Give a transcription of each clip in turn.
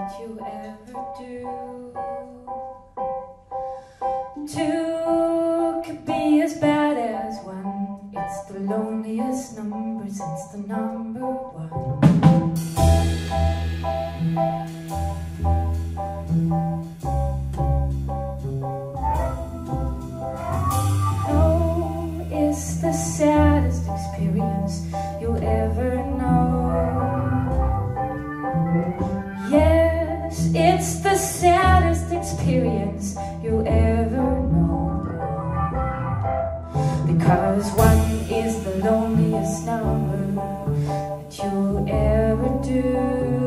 that you ever do. Two could be as bad as one. It's the loneliest number since the number one. No, it's the saddest experience you'll ever know. Yes, it's the saddest experience you'll ever know. Because one is the loneliest number that you'll ever do.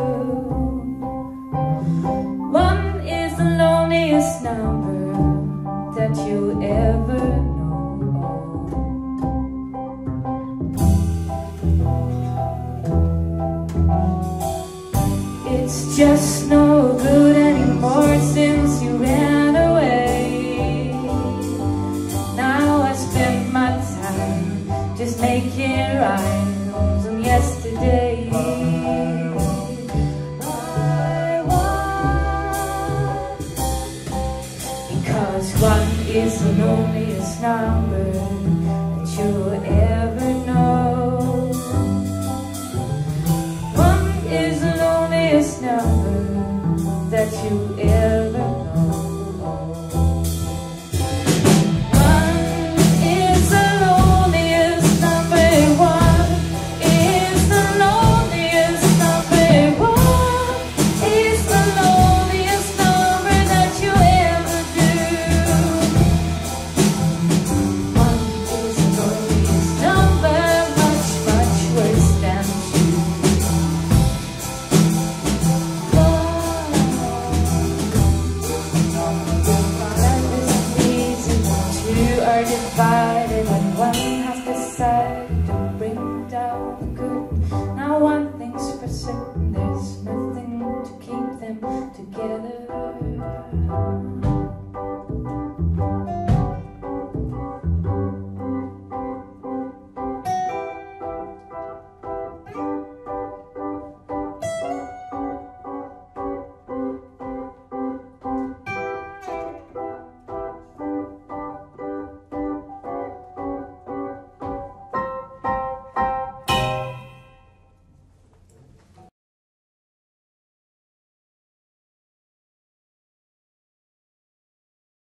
One is the loneliest number that you'll ever know. It's just no good anymore since you ran away. Now I spend my time just making rhymes on yesterday. I want, because one is the loneliest number that you'll ever know. One is the loneliest number that you ever know. One is the loneliest number. One is the loneliest number. One is the loneliest number that you ever do. One is the loneliest number, much, much worse than two. Are divided when one has decided to bring down the good. Now one thing's for certain, there's